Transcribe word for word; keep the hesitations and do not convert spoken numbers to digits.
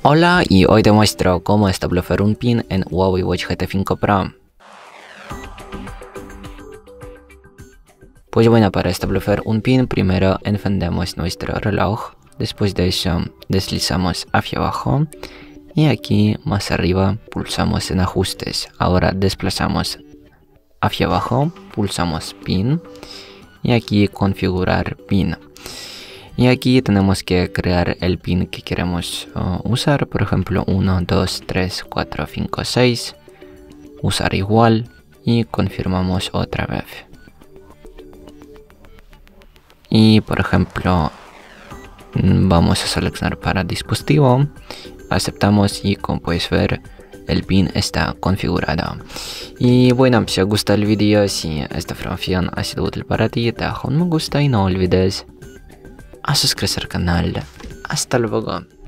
Hola, y hoy te muestro cómo establecer un pin en Huawei Watch G T cinco Pro. Pues bueno, para establecer un pin primero encendemos nuestro reloj, después de eso deslizamos hacia abajo y aquí más arriba pulsamos en ajustes. Ahora desplazamos hacia abajo, pulsamos pin y aquí configurar pin. Y aquí tenemos que crear el pin que queremos uh, usar, por ejemplo uno, dos, tres, cuatro, cinco, seis, usar igual y confirmamos otra vez. Y por ejemplo vamos a seleccionar para dispositivo, aceptamos y como puedes ver el pin está configurado. Y bueno, si os gusta el vídeo, si esta información ha sido útil para ti, deja un me gusta y no olvides a suscribirse al canal. Hasta luego.